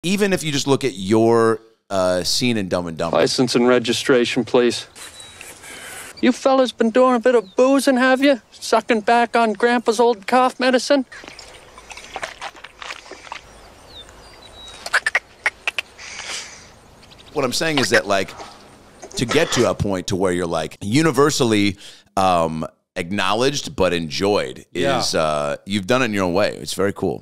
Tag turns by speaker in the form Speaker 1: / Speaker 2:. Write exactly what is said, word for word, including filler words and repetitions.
Speaker 1: even if you just look at your uh, scene in Dumb and Dumber.
Speaker 2: License and registration, please. You fellas been doing a bit of boozing, have you? Sucking back on Grandpa's old cough medicine?
Speaker 1: What I'm saying is that, like, to get to a point to where you're, like, universally um, acknowledged but enjoyed is, yeah. uh, you've done it in your own way. It's very cool.